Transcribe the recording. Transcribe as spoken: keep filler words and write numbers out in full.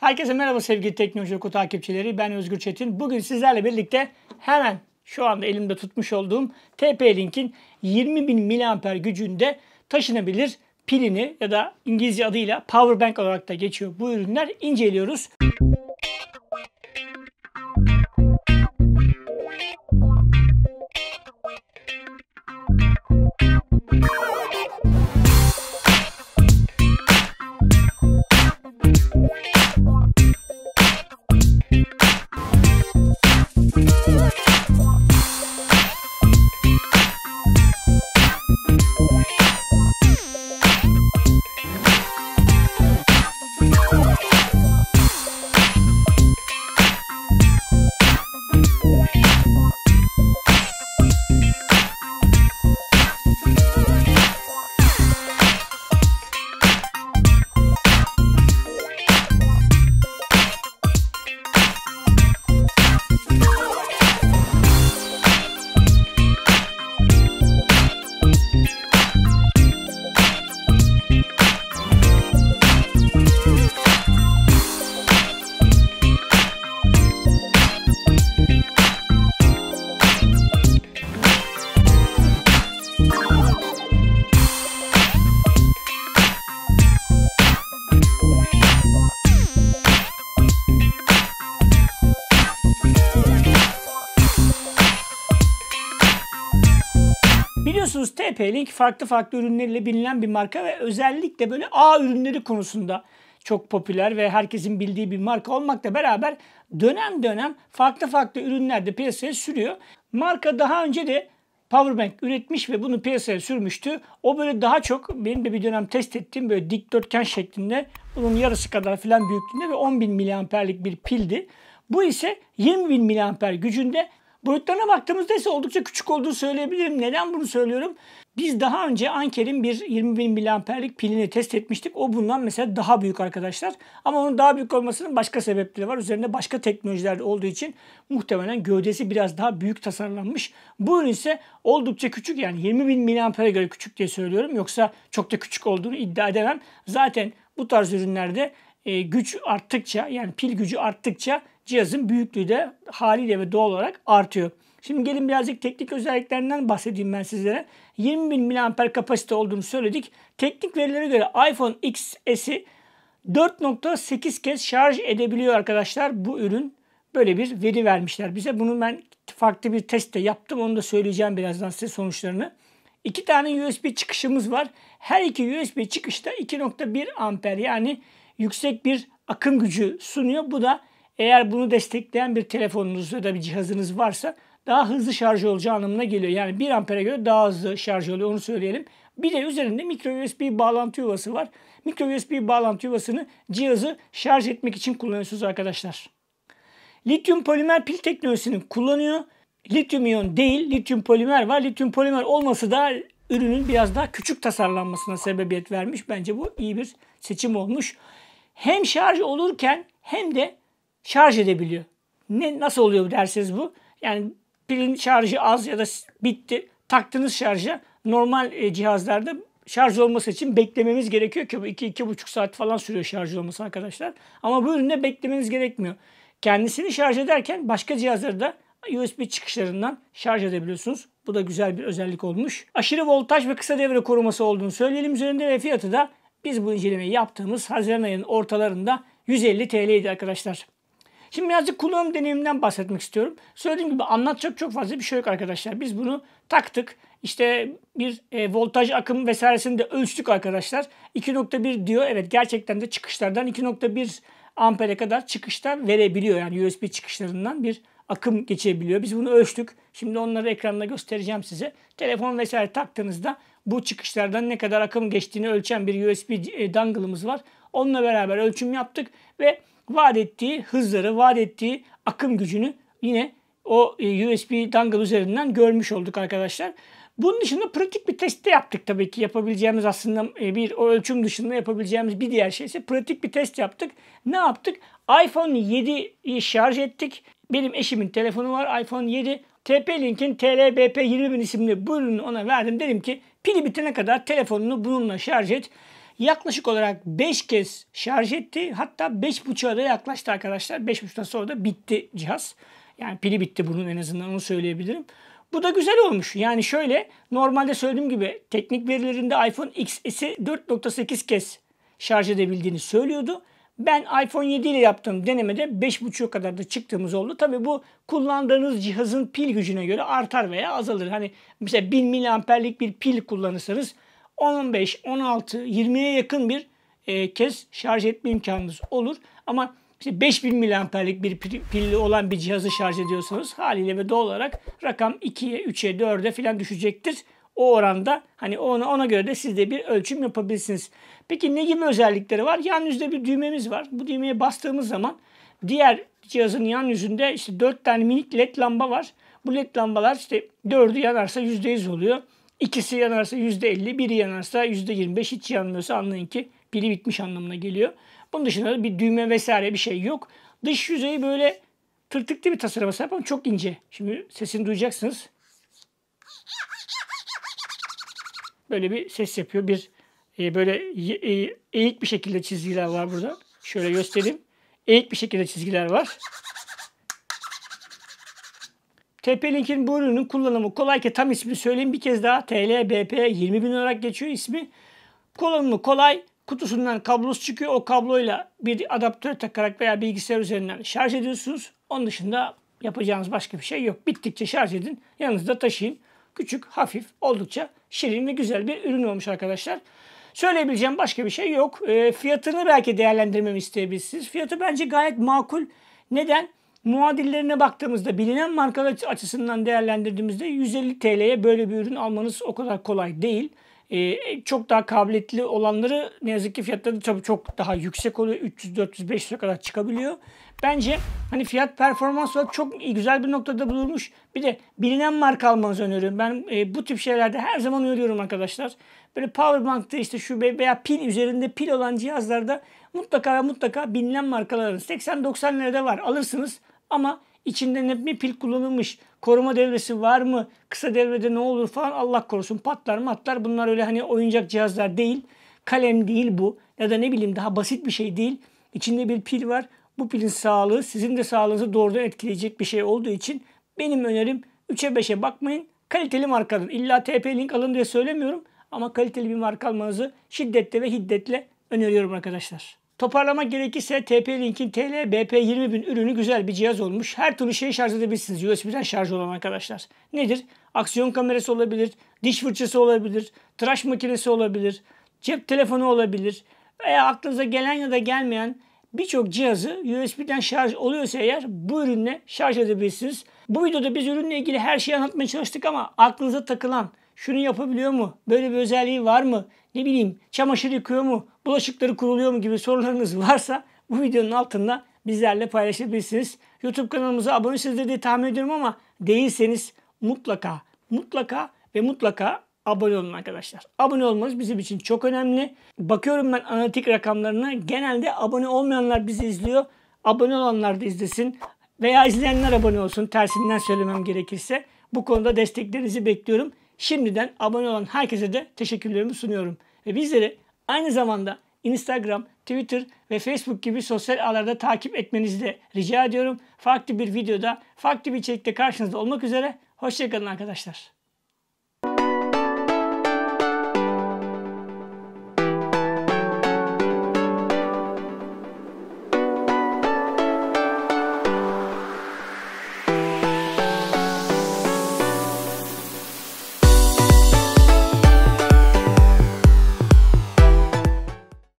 Herkese merhaba sevgili Teknoloji Oku takipçileri. Ben Özgür Çetin. Bugün sizlerle birlikte hemen şu anda elimde tutmuş olduğum T P-Link'in yirmi bin miliamper gücünde taşınabilir pilini ya da İngilizce adıyla Powerbank olarak da geçiyor bu ürünler inceliyoruz. Biliyorsunuz T P-Link farklı farklı ürünleriyle bilinen bir marka ve özellikle böyle A ürünleri konusunda çok popüler ve herkesin bildiği bir marka olmakla beraber dönem dönem farklı farklı ürünler de piyasaya sürüyor. Marka daha önce de Powerbank üretmiş ve bunu piyasaya sürmüştü. O böyle daha çok benim de bir dönem test ettiğim böyle dikdörtgen şeklinde, bunun yarısı kadar falan büyüklüğünde ve on bin miliamperlik bir pildi. Bu ise yirmi bin miliamper gücünde. Boyutlarına baktığımızda ise oldukça küçük olduğunu söyleyebilirim. Neden bunu söylüyorum? Biz daha önce Anker'in bir yirmi bin miliamperlik pilini test etmiştik. O bundan mesela daha büyük arkadaşlar. Ama onun daha büyük olmasının başka sebepleri var. Üzerinde başka teknolojiler olduğu için muhtemelen gövdesi biraz daha büyük tasarlanmış. Bu ürün ise oldukça küçük, yani yirmi bin miliampere göre küçük diye söylüyorum. Yoksa çok da küçük olduğunu iddia edemem. Zaten bu tarz ürünlerde e, güç arttıkça, yani pil gücü arttıkça cihazın büyüklüğü de haliyle ve doğal olarak artıyor. Şimdi gelin birazcık teknik özelliklerinden bahsedeyim ben sizlere. yirmi bin miliamper kapasite olduğunu söyledik. Teknik verilere göre iPhone X S'i dört nokta sekiz kez şarj edebiliyor arkadaşlar. Bu ürün böyle bir veri vermişler bize. Bunu ben farklı bir testte yaptım. Onu da söyleyeceğim birazdan size sonuçlarını. İki tane U S B çıkışımız var. Her iki U S B çıkışta iki nokta bir amper, yani yüksek bir akım gücü sunuyor. Bu da eğer bunu destekleyen bir telefonunuz ya da bir cihazınız varsa daha hızlı şarj olacağı anlamına geliyor. Yani bir ampere göre daha hızlı şarj oluyor, onu söyleyelim. Bir de üzerinde micro U S B bağlantı yuvası var. Micro U S B bağlantı yuvasını cihazı şarj etmek için kullanıyorsunuz arkadaşlar. Lityum polimer pil teknolojisini kullanıyor. Lityum iyon değil, lityum polimer var. Lityum polimer olması da ürünün biraz daha küçük tasarlanmasına sebebiyet vermiş. Bence bu iyi bir seçim olmuş. Hem şarj olurken hem de şarj edebiliyor. Ne, nasıl oluyor derseniz bu? Yani pilin şarjı az ya da bitti. Taktığınız şarja normal e, cihazlarda şarj olması için beklememiz gerekiyor ki bu iki iki buçuk saat falan sürüyor şarj olması arkadaşlar. Ama bu üründe beklemeniz gerekmiyor. Kendisini şarj ederken başka cihazları da U S B çıkışlarından şarj edebiliyorsunuz. Bu da güzel bir özellik olmuş. Aşırı voltaj ve kısa devre koruması olduğunu söyleyelim üzerinde ve fiyatı da biz bu incelemeyi yaptığımız Haziran ayının ortalarında yüz elli T L'ydi arkadaşlar. Şimdi birazcık kullanım deneyiminden bahsetmek istiyorum. Söylediğim gibi anlatacak çok fazla bir şey yok arkadaşlar. Biz bunu taktık. İşte bir e, voltaj akım vesairesini de ölçtük arkadaşlar. iki nokta bir diyor. Evet, gerçekten de çıkışlardan iki nokta bir ampere kadar çıkışlar verebiliyor. Yani U S B çıkışlarından bir akım geçebiliyor. Biz bunu ölçtük. Şimdi onları ekranda göstereceğim size. Telefon vesaire taktığınızda bu çıkışlardan ne kadar akım geçtiğini ölçen bir U S B e, dongle'ımız var. Onunla beraber ölçüm yaptık ve vaat ettiği hızları, vaat ettiği akım gücünü yine o U S B dongle üzerinden görmüş olduk arkadaşlar. Bunun dışında pratik bir test de yaptık tabii ki. Yapabileceğimiz aslında bir o ölçüm dışında yapabileceğimiz bir diğer şey ise pratik bir test yaptık. Ne yaptık? iPhone yediyi şarj ettik. Benim eşimin telefonu var, iPhone yedi. T P-Link'in T L B P yirmi bin isimli bu ürünü ona verdim. Dedim ki pili bitene kadar telefonunu bununla şarj et. Yaklaşık olarak beş kez şarj etti. Hatta beş buçuğa da yaklaştı arkadaşlar. beş buçuktan sonra da bitti cihaz. Yani pili bitti bunun, en azından onu söyleyebilirim. Bu da güzel olmuş. Yani şöyle, normalde söylediğim gibi teknik verilerinde iPhone X S'i dört nokta sekiz kez şarj edebildiğini söylüyordu. Ben iPhone yedi ile yaptığım denemede beş buçuğa kadar da çıktığımız oldu. Tabii bu kullandığınız cihazın pil gücüne göre artar veya azalır. Hani mesela bin miliamperlik bir pil kullanırsanız on beş, on altı, yirmiye yakın bir e, kez şarj etme imkanınız olur. Ama işte beş bin miliamperlik bir pilli olan bir cihazı şarj ediyorsanız haliyle ve doğal olarak rakam ikiye, üçe, dörde falan düşecektir. O oranda hani ona, ona göre de siz de bir ölçüm yapabilirsiniz. Peki ne gibi özellikleri var? Yan yüzde bir düğmemiz var. Bu düğmeye bastığımız zaman diğer cihazın yan yüzünde işte dört tane minik led lamba var. Bu led lambalar işte dördü yanarsa yüzde yüz oluyor. İkisi yanarsa yüzde elli, biri yanarsa yüzde yirmi beş, hiç yanmıyorsa anlayın ki pili bitmiş anlamına geliyor. Bunun dışında da bir düğme vesaire bir şey yok. Dış yüzeyi böyle tırtıklı bir tasarıma sahip ama çok ince. Şimdi sesini duyacaksınız. Böyle bir ses yapıyor. Bir e, böyle e, eğik bir şekilde çizgiler var burada. Şöyle göstereyim. Eğik bir şekilde çizgiler var. T P-Link'in bu ürünün kullanımı kolay ki tam ismini söyleyeyim bir kez daha. T L B P yirmi bin olarak geçiyor ismi. Kullanımı kolay. Kutusundan kablosu çıkıyor. O kabloyla bir adaptör takarak veya bilgisayar üzerinden şarj ediyorsunuz. Onun dışında yapacağınız başka bir şey yok. Bittikçe şarj edin. Yanınızda taşıyın. Küçük, hafif, oldukça şirin ve güzel bir ürün olmuş arkadaşlar. Söyleyebileceğim başka bir şey yok. E, fiyatını belki değerlendirmemi isteyebilirsiniz. Fiyatı bence gayet makul. Neden? Muadillerine baktığımızda, bilinen markalar açısından değerlendirdiğimizde yüz elli T L'ye böyle bir ürün almanız o kadar kolay değil. Ee, çok daha kabiliyetli olanları ne yazık ki fiyatları tabii çok daha yüksek oluyor. üç yüz, dört yüz, beş yüze kadar çıkabiliyor. Bence hani fiyat performans olarak çok iyi, güzel bir noktada bulunmuş. Bir de bilinen marka almanızı öneriyorum. Ben e, bu tip şeylerde her zaman öneriyorum arkadaşlar. Böyle powerbank'ta işte şu veya pil üzerinde pil olan cihazlarda mutlaka ve mutlaka bilinen markalar alın. seksen doksan lirada var, alırsınız ama içinde ne bir pil kullanılmış, koruma devresi var mı, kısa devrede ne olur falan, Allah korusun patlar matlar. Bunlar öyle hani oyuncak cihazlar değil. Kalem değil bu. Ya da ne bileyim daha basit bir şey değil. İçinde bir pil var. Bu pilin sağlığı sizin de sağlığınızı doğrudan etkileyecek bir şey olduğu için benim önerim üçe beşe bakmayın. Kaliteli marka alın. İlla T P-Link alın diye söylemiyorum. Ama kaliteli bir marka almanızı şiddetle ve hiddetle öneriyorum arkadaşlar. Toparlamak gerekirse T P-Link'in T L B P yirmi bin ürünü güzel bir cihaz olmuş. Her türlü şeyi şarj edebilirsiniz. U S B'den şarj olan arkadaşlar. Nedir? Aksiyon kamerası olabilir, diş fırçası olabilir, tıraş makinesi olabilir, cep telefonu olabilir. Veya aklınıza gelen ya da gelmeyen birçok cihazı U S B'den şarj oluyorsa eğer bu ürünle şarj edebilirsiniz. Bu videoda biz ürünle ilgili her şeyi anlatmaya çalıştık ama aklınıza takılan, şunu yapabiliyor mu, böyle bir özelliği var mı, ne bileyim çamaşır yıkıyor mu, bulaşıkları kuruluyor mu gibi sorularınız varsa bu videonun altında bizlerle paylaşabilirsiniz. YouTube kanalımıza abonesiniz diye tahmin ediyorum ama değilseniz mutlaka, mutlaka ve mutlaka abone olun arkadaşlar. Abone olmanız bizim için çok önemli. Bakıyorum ben analitik rakamlarına. Genelde abone olmayanlar bizi izliyor. Abone olanlar da izlesin. Veya izleyenler abone olsun. Tersinden söylemem gerekirse. Bu konuda desteklerinizi bekliyorum. Şimdiden abone olan herkese de teşekkürlerimi sunuyorum. Ve bizleri aynı zamanda Instagram, Twitter ve Facebook gibi sosyal ağlarda takip etmenizi de rica ediyorum. Farklı bir videoda, farklı bir içerikte karşınızda olmak üzere. Hoşçakalın arkadaşlar.